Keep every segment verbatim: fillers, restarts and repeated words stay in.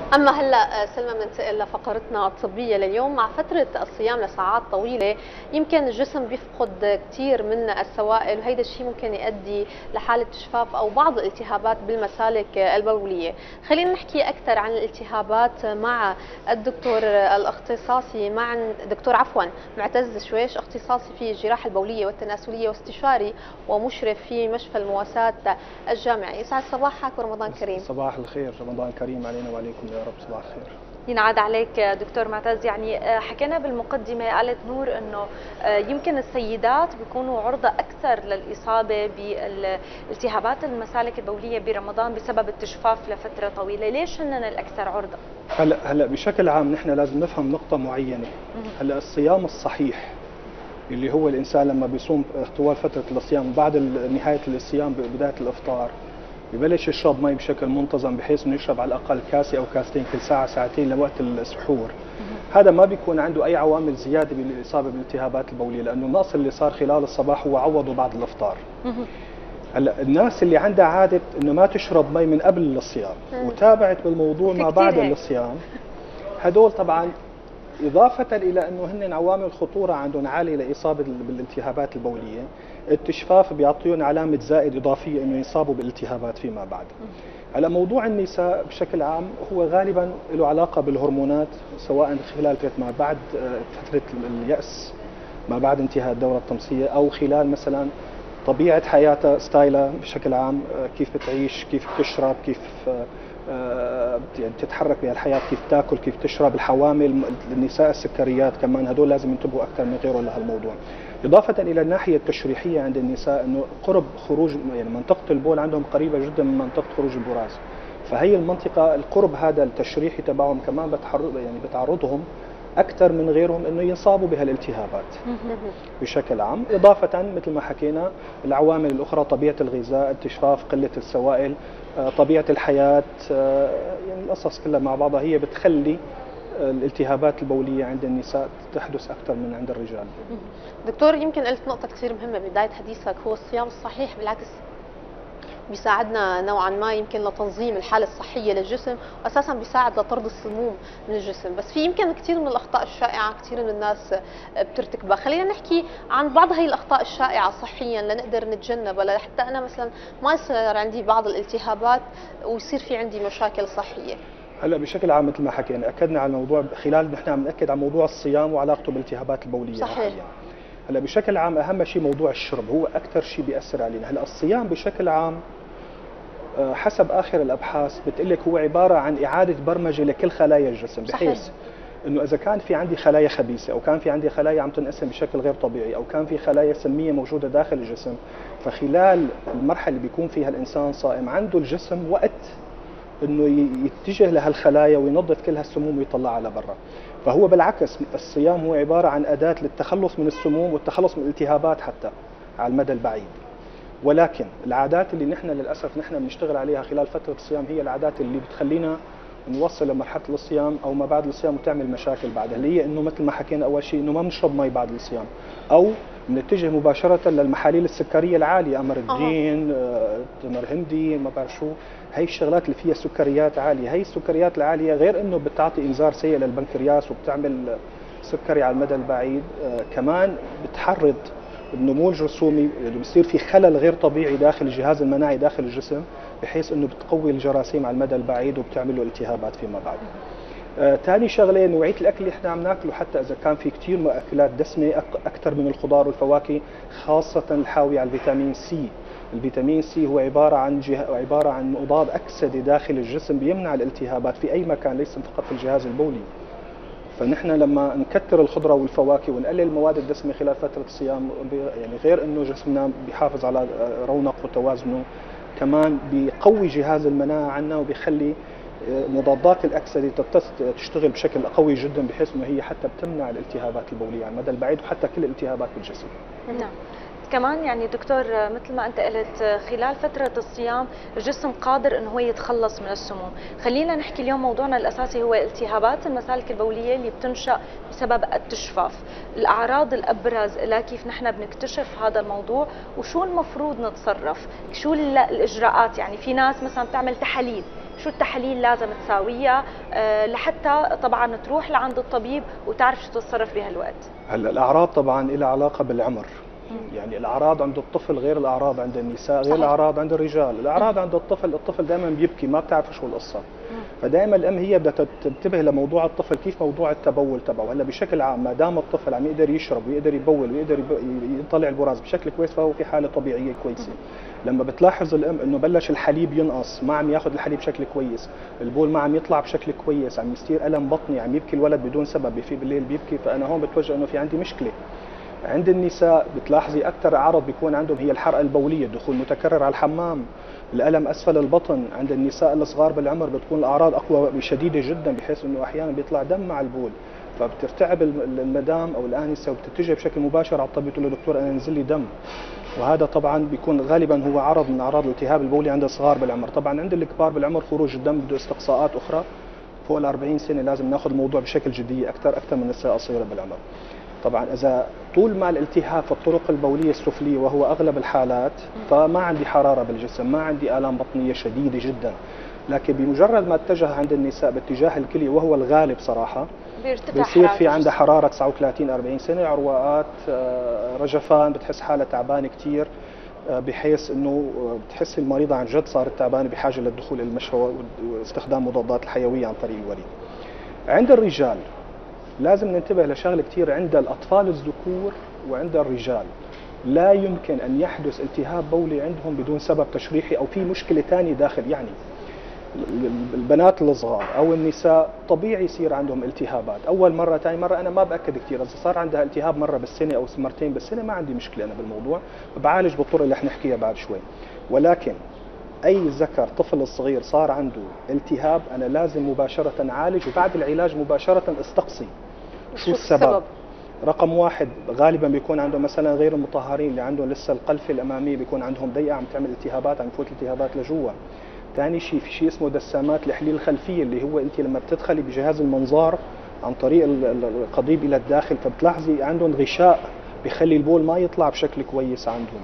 أما هلا سلمى بننتقل لفقرتنا الطبية لليوم. مع فترة الصيام لساعات طويلة يمكن الجسم بيفقد كثير من السوائل، وهيدا الشيء ممكن يؤدي لحالة جفاف أو بعض الالتهابات بالمسالك البولية. خلينا نحكي أكثر عن الالتهابات مع الدكتور الاختصاصي مع دكتور عفوا معتز شويش، اختصاصي في الجراحة البولية والتناسلية واستشاري ومشرف في مشفى المواساة الجامعي. يسعد صباحك ورمضان كريم. صباح الخير، رمضان كريم علينا وعليكم يا رب. صباح الخير. ينعاد عليك دكتور معتز. يعني حكينا بالمقدمة، قالت نور انه يمكن السيدات بيكونوا عرضة اكثر للاصابة بالالتهابات المسالك البولية برمضان بسبب التجفاف لفترة طويلة، ليش هن الاكثر عرضة؟ هلا هلا بشكل عام نحن لازم نفهم نقطة معينة. هلا الصيام الصحيح اللي هو الانسان لما بيصوم طوال فترة الصيام بعد نهاية الصيام بداية الافطار ببلش يشرب مي بشكل منتظم، بحيث انه يشرب على الاقل كاسه او كاستين كل ساعه ساعتين لوقت السحور. هذا ما بيكون عنده اي عوامل زياده بالاصابه بالالتهابات البوليه، لانه النقص اللي صار خلال الصباح هو عوضه بعد الافطار. هلا الناس اللي عندها عاده انه ما تشرب مي من قبل الصيام وتابعت بالموضوع ما بعد الصيام، هدول طبعا إضافة إلى أنه هن عوامل خطورة عندهم عالية لإصابة بالالتهابات البولية، التجفاف بيعطيهم علامة زائد إضافية أنه يصابوا بالالتهابات فيما بعد. على موضوع النساء بشكل عام هو غالبا له علاقة بالهرمونات، سواء خلال ما بعد فترة اليأس ما بعد انتهاء الدورة الطمسية، أو خلال مثلا طبيعة حياتها ستايلها بشكل عام، كيف بتعيش، كيف بتشرب، كيف يعني تتحرك بهالحياه، كيف تاكل، كيف تشرب. الحوامل، النساء السكريات كمان هدول لازم ينتبهوا اكثر من غيرهم لهالموضوع. اضافه الى الناحيه التشريحيه عند النساء انه قرب خروج يعني منطقه البول عندهم قريبه جدا من منطقه خروج البراز، فهي المنطقه القرب هذا التشريحي تبعهم كمان بتعرض يعني بتعرضهم اكثر من غيرهم انه يصابوا بهالالتهابات بشكل عام. اضافه مثل ما حكينا العوامل الاخرى، طبيعه الغذاء، التجفاف، قله السوائل، طبيعه الحياه، يعني القصص كلها مع بعضها هي بتخلي الالتهابات البوليه عند النساء تحدث اكثر من عند الرجال. دكتور يمكن قلت نقطه كثير مهمه ببدايه حديثك، هو الصيام الصحيح بالعكس بيساعدنا نوعا ما يمكن لتنظيم الحاله الصحيه للجسم، واساسا بيساعد لطرد السموم من الجسم. بس في يمكن كثير من الاخطاء الشائعه كثير من الناس بترتكبها. خلينا نحكي عن بعض هي الاخطاء الشائعه صحيا لنقدر نتجنبها، لحتى انا مثلا ما يصير عندي بعض الالتهابات ويصير في عندي مشاكل صحيه. هلا بشكل عام مثل ما حكينا اكدنا على الموضوع خلال نحن عم ناكد على موضوع الصيام وعلاقته بالالتهابات البوليه. صحيح. هلا بشكل عام اهم شيء موضوع الشرب، هو اكثر شيء بياثر علينا. هلا الصيام بشكل عام حسب اخر الابحاث بتقول لك هو عباره عن اعاده برمجه لكل خلايا الجسم، بحيث انه اذا كان في عندي خلايا خبيثه او كان في عندي خلايا عم تنقسم بشكل غير طبيعي او كان في خلايا سميه موجوده داخل الجسم، فخلال المرحله اللي بيكون فيها الانسان صائم عنده الجسم وقت انه يتجه لهالخلايا وينظف كل هالسموم ويطلعها على برا. فهو بالعكس الصيام هو عباره عن اداه للتخلص من السموم والتخلص من الالتهابات حتى على المدى البعيد. ولكن العادات اللي نحن للاسف نحن بنشتغل عليها خلال فتره الصيام هي العادات اللي بتخلينا نوصل لمرحله الصيام او ما بعد الصيام وتعمل مشاكل بعدها، اللي هي انه مثل ما حكينا اول شيء انه ما بنشرب مي بعد الصيام، او بنتجه مباشره للمحاليل السكريه العاليه، امر الدين، آه، تمر هندي، ما بعرف شو، هي الشغلات اللي فيها سكريات عاليه. هي السكريات العاليه غير انه بتعطي انذار سيء للبنكرياس وبتعمل سكري على المدى البعيد، آه كمان بتحرض النمو الجرثومي، بصير في خلل غير طبيعي داخل الجهاز المناعي داخل الجسم، بحيث انه بتقوي الجراثيم على المدى البعيد وبتعمل له التهابات فيما بعد. ثاني آه شغله نوعيه الاكل اللي احنا عم ناكله، حتى اذا كان في كثير مأكولات دسمه اكثر من الخضار والفواكه، خاصه الحاويه على الفيتامين سي. الفيتامين سي هو عباره عن جه... عباره عن مضاد اكسده داخل الجسم بيمنع الالتهابات في اي مكان، ليس فقط في الجهاز البولي. فنحن لما نكثر الخضره والفواكه ونقلل المواد الدسمه خلال فتره الصيام، يعني غير انه جسمنا بيحافظ على رونق وتوازنه، كمان بيقوي جهاز المناعه عنا وبيخلي مضادات الاكسده تشتغل بشكل قوي جدا، بحيث انه هي حتى بتمنع الالتهابات البوليه على المدى البعيد وحتى كل الالتهابات بالجسم. نعم. كمان يعني دكتور مثل ما انت قلت خلال فترة الصيام الجسم قادر انه هو يتخلص من السموم. خلينا نحكي اليوم موضوعنا الاساسي هو التهابات المسالك البولية اللي بتنشأ بسبب التجفاف. الاعراض الابرز لها كيف نحن بنكتشف هذا الموضوع وشو المفروض نتصرف، شو الاجراءات. يعني في ناس مثلا بتعمل تحاليل، شو التحاليل لازم تساويها لحتى طبعا تروح لعند الطبيب وتعرف شو تتصرف بهالوقت؟ هلا الاعراض طبعا لها علاقه بالعمر. يعني الاعراض عند الطفل غير الاعراض عند النساء، غير صحيح. الاعراض عند الرجال. الاعراض عند الطفل، الطفل دائما بيبكي، ما بتعرف شو القصه. فدائما الام هي بدها تنتبه لموضوع الطفل، كيف موضوع التبول تبعه. هلا بشكل عام ما دام الطفل عم يقدر يشرب ويقدر يبول ويقدر يطلع البراز بشكل كويس فهو في حاله طبيعيه كويسه. لما بتلاحظ الام انه بلش الحليب ينقص، ما عم ياخذ الحليب بشكل كويس، البول ما عم يطلع بشكل كويس، عم يصير الم بطني، عم يبكي الولد بدون سبب، في بالليل بيبكي، فانا هون بتوجه انه في عندي مشكله. عند النساء بتلاحظي اكثر عرض بيكون عندهم هي الحرقه البوليه، الدخول متكرر على الحمام، الالم اسفل البطن. عند النساء الصغار بالعمر بتكون الاعراض اقوى شديده جدا، بحيث انه احيانا بيطلع دم مع البول، فبترتعب المدام او الانسه وبتتجه بشكل مباشر على الطبيب تقول له دكتور انا نزل لي دم. وهذا طبعا بيكون غالبا هو عرض من اعراض الالتهاب البولي عند الصغار بالعمر. طبعا عند الكبار بالعمر خروج الدم بده استقصاءات اخرى، فوق ال أربعين سنه لازم ناخذ الموضوع بشكل جديه اكثر اكثر من النساء الصغيره بالعمر. طبعا اذا طول ما الالتهاب في الطرق البوليه السفليه وهو اغلب الحالات، فما عندي حراره بالجسم، ما عندي الام بطنيه شديده جدا. لكن بمجرد ما اتجه عند النساء باتجاه الكليه وهو الغالب صراحه، بيصير في عندها حراره تسعة وثلاثين أربعين سنه، عروقات، رجفان، بتحس حالها تعبانه كثير، بحيث انه بتحس المريضه عن جد صارت تعبانه بحاجه للدخول الى المشفى واستخدام مضادات الحيويه عن طريق الوريد. عند الرجال لازم ننتبه لشغله كثير، عند الاطفال الذكور وعند الرجال لا يمكن ان يحدث التهاب بولي عندهم بدون سبب تشريحي او في مشكله ثانيه داخل. يعني البنات الصغار او النساء طبيعي يصير عندهم التهابات اول مره ثاني مره، انا ما باكد كثير، اذا صار عندها التهاب مره بالسنه او مرتين بالسنه ما عندي مشكله انا بالموضوع، بعالج بالطرق اللي رح نحكيها بعد شوي. ولكن اي ذكر طفل صغير صار عنده التهاب انا لازم مباشره اعالج، وبعد العلاج مباشره استقصي شو السبب. السبب. رقم واحد غالبا بيكون عندهم مثلا غير المطهرين اللي عندهم لسه القلفه الاماميه بيكون عندهم ضيقه عم تعمل التهابات، عم يفوت التهابات لجوا. ثاني شيء في شيء اسمه دسامات الحليل الخلفيه، اللي هو انت لما بتدخلي بجهاز المنظار عن طريق القضيب الى الداخل فبتلاحظي عندهم غشاء بخلي البول ما يطلع بشكل كويس عندهم.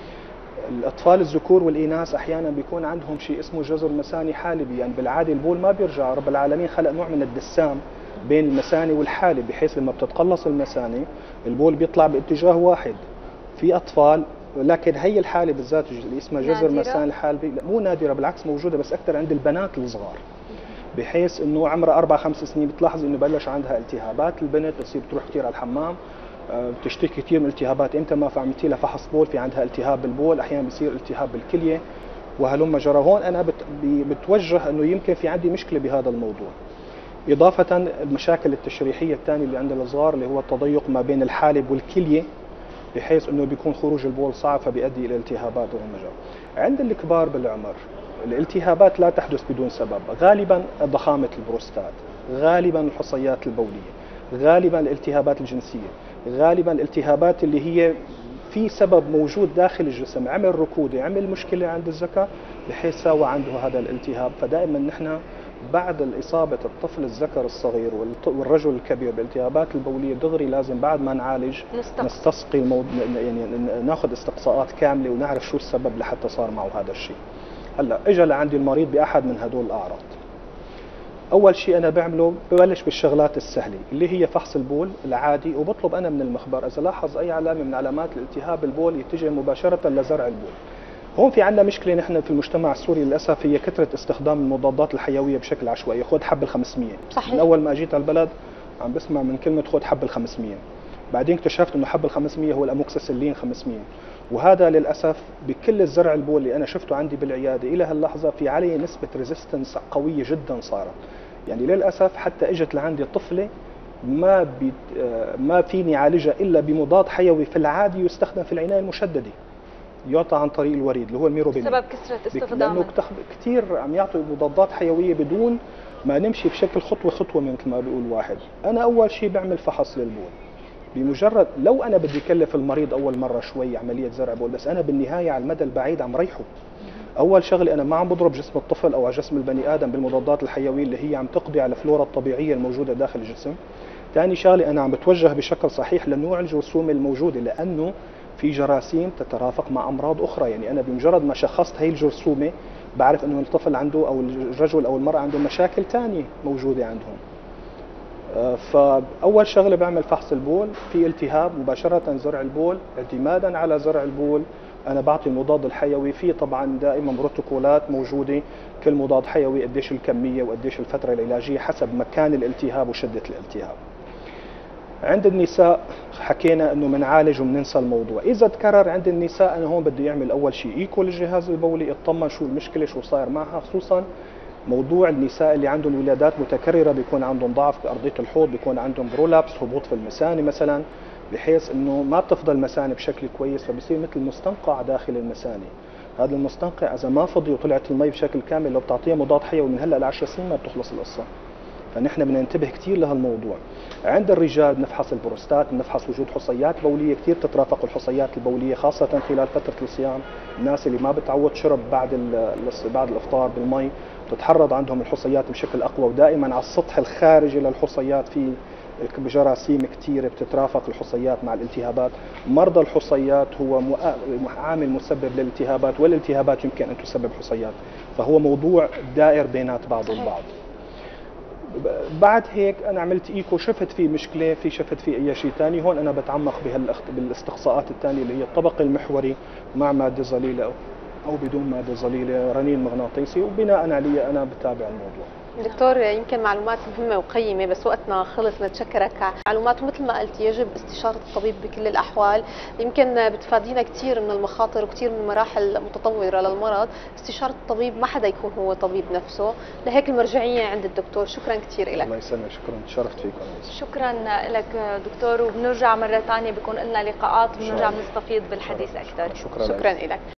الاطفال الذكور والاناث احيانا بيكون عندهم شيء اسمه جزر مثاني حالبي، يعني بالعاده البول ما بيرجع، رب العالمين خلق نوع من الدسام بين المثاني والحالب، بحيث لما بتتقلص المثاني البول بيطلع باتجاه واحد. في اطفال، لكن هي الحاله بالذات اللي اسمها جزر مثاني الحالبي لا مو نادره، بالعكس موجوده بس اكثر عند البنات الصغار، بحيث انه عمرها اربع خمس سنين بتلاحظ انه بلش عندها التهابات. البنت بتصير بتروح كثير على الحمام، بتشتكي كثير من التهابات، امتى ما عملتي لها فحص بول في عندها التهاب بالبول، احيانا بصير التهاب بالكليه وهلم جرى. هون انا بتوجه انه يمكن في عندي مشكله بهذا الموضوع. اضافه المشاكل التشريحيه الثانيه اللي عند الصغار اللي هو التضيق ما بين الحالب والكليه، بحيث انه بيكون خروج البول صعب فبيؤدي الى التهابات وهمجر. عند الكبار بالعمر الالتهابات لا تحدث بدون سبب، غالبا ضخامه البروستات، غالبا الحصيات البوليه، غالبا الالتهابات الجنسيه، غالبا الالتهابات اللي هي في سبب موجود داخل الجسم، عمل ركوده، عمل مشكله عند الذكر بحيث ساوى عنده هذا الالتهاب. فدائما نحن بعد الإصابة الطفل الذكر الصغير والرجل الكبير بالالتهابات البولية دغري لازم بعد ما نعالج نستسقي الموضوع، يعني ناخذ استقصاءات كاملة ونعرف شو السبب لحتى صار معه هذا الشيء. هلا اجى لعندي المريض بأحد من هدول الأعراض. أول شيء أنا بعمله ببلش بالشغلات السهلة اللي هي فحص البول العادي، وبطلب أنا من المخبر إذا لاحظ أي علامة من علامات الالتهاب البول يتجه مباشرة لزرع البول. هون في عندنا مشكله نحن في المجتمع السوري للاسف، هي كثره استخدام المضادات الحيويه بشكل عشوائي. خذ حب ال خمسمية، صحيح. من اول ما اجيت على البلد عم بسمع من كلمه خذ حب ال خمسمية، بعدين اكتشفت انه حب ال خمسمية هو الاموكسيسيلين خمسمية، وهذا للاسف بكل الزرع البول اللي انا شفته عندي بالعياده الى هاللحظه في عليه نسبه ريزيستنس قويه جدا صارت. يعني للاسف حتى اجت لعندي طفله ما بي ما فيني اعالجها الا بمضاد حيوي في العادي يستخدم في العنايه المشدده، يعطى عن طريق الوريد اللي هو الميروبينين، بسبب كثره استخدامه، لانه كثير عم يعطوا مضادات حيويه بدون ما نمشي بشكل خطوه خطوه مثل ما بيقول واحد. انا اول شيء بعمل فحص للبول، بمجرد لو انا بدي اكلف المريض اول مره شوي عمليه زرع بول، بس انا بالنهايه على المدى البعيد عم ريحه. اول شغله انا ما عم بضرب جسم الطفل او على جسم البني ادم بالمضادات الحيويه اللي هي عم تقضي على الفلورا الطبيعيه الموجوده داخل الجسم. ثاني شغله انا عم بتوجه بشكل صحيح لنوع الجرثومه الموجوده، لانه في جراثيم تترافق مع امراض اخرى. يعني انا بمجرد ما شخصت هي الجرثومه بعرف انه الطفل عنده او الرجل او المراه عنده مشاكل ثانيه موجوده عندهم. فاول شغله بعمل فحص البول، في التهاب مباشره زرع البول، اعتمادا على زرع البول انا بعطي المضاد الحيوي. في طبعا دائما بروتوكولات موجوده، كل مضاد حيوي قديش الكميه وقديش الفتره العلاجيه حسب مكان الالتهاب وشده الالتهاب. عند النساء حكينا انه بنعالج وبننسى الموضوع. اذا تكرر عند النساء انا هون بدي يعمل اول شيء ايكو للجهاز البولي، اطمن شو المشكله شو صاير معها، خصوصا موضوع النساء اللي عندهم ولادات متكرره، بيكون عندهم ضعف بارضيه الحوض، بيكون عندهم برولابس هبوط في المثانه مثلا، بحيث انه ما بتفضل المثانه بشكل كويس، فبصير مثل مستنقع داخل المثانه. هذا المستنقع اذا ما فضي وطلعت المي بشكل كامل لو بتعطيها مضاد حيوي من هلا ل عشر سنين ما بتخلص القصه. فنحن بدنا ننتبه كثير لهالموضوع. عند الرجال بنفحص البروستات، بنفحص وجود حصيات بوليه، كثير بتترافق الحصيات البوليه خاصه خلال فتره الصيام. الناس اللي ما بتعود شرب بعد بعد الافطار بالمي بتتحرض عندهم الحصيات بشكل اقوى، ودائما على السطح الخارجي للحصيات في جراثيم كثيره بتترافق الحصيات مع الالتهابات. مرضى الحصيات هو عامل مسبب للالتهابات، والالتهابات يمكن ان تسبب حصيات، فهو موضوع دائر بينات بعض البعض. بعد هيك انا عملت ايكو، شفت في مشكله، في شفت في اي شيء ثاني، هون انا بتعمق بالاستقصاءات الثانيه اللي هي الطبق المحوري مع ماده ظليله او بدون ماده ظليله، رنين مغناطيسي، وبناء عليه انا بتابع الموضوع. دكتور يمكن معلومات مهمة وقيمة، بس وقتنا خلص. نتشكرك على معلومات، ومثل ما قلت يجب استشارة الطبيب بكل الأحوال. يمكن بتفادينا كثير من المخاطر وكثير من المراحل المتطورة للمرض. استشارة الطبيب ما حدا يكون هو طبيب نفسه، لهيك المرجعية عند الدكتور. شكرا كثير لك. الله يسلمك، شكرا، تشرفت فيكم. شكرا لك دكتور، وبنرجع مرة ثانية بيكون لنا لقاءات وبنرجع بنستفيض بالحديث أكثر. شكرا, شكرا لك.